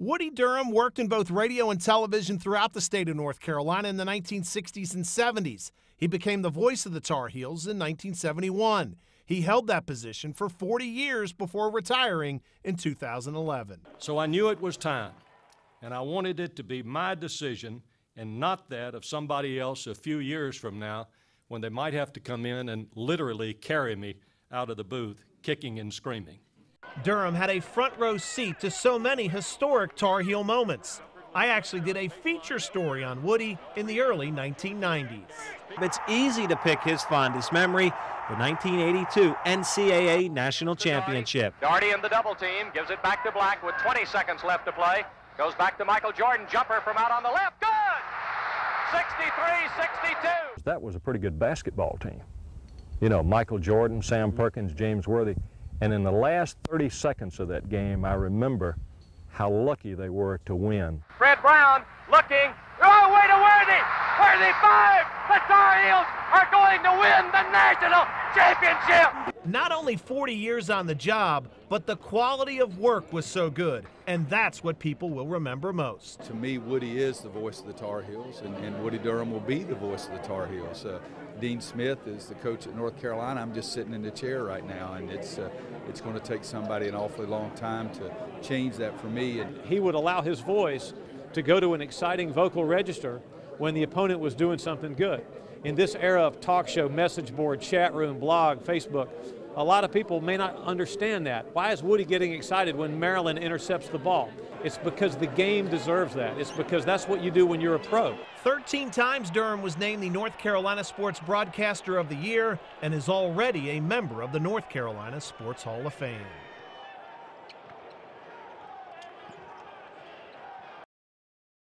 Woody Durham worked in both radio and television throughout the state of North Carolina in the 1960s and 70s. He became the voice of the Tar Heels in 1971. He held that position for 40 years before retiring in 2011. So I knew it was time, and I wanted it to be my decision and not that of somebody else a few years from now when they might have to come in and literally carry me out of the booth, kicking and screaming. Durham had a front row seat to so many historic Tar Heel moments. I actually did a feature story on Woody in the early 1990s. It's easy to pick his fondest memory, the 1982 NCAA National Championship. Doherty in the double team, gives it back to Black with 20 seconds left to play. Goes back to Michael Jordan, jumper from out on the left, good! 63-62. That was a pretty good basketball team. You know, Michael Jordan, Sam Perkins, James Worthy. And in the last 30 seconds of that game, I remember how lucky they were to win. Fred Brown looking, oh, way to Worthy! Worthy 5! The Tar Heels are going to win the national championship! Not only 40 years on the job, but the quality of work was so good, and that's what people will remember most. To me, Woody is the voice of the Tar Heels, and Woody Durham will be the voice of the Tar Heels. Dean Smith is the coach at North Carolina. I'm just sitting in the chair right now, and it's going to take somebody an awfully long time to change that for me. And he would allow his voice to go to an exciting vocal register when the opponent was doing something good. In this era of talk show, message board, chat room, blog, Facebook, a lot of people may not understand that. Why is Woody getting excited when Maryland intercepts the ball? It's because the game deserves that. It's because that's what you do when you're a pro. 13 times Durham was named the North Carolina Sports Broadcaster of the Year and is already a member of the North Carolina Sports Hall of Fame.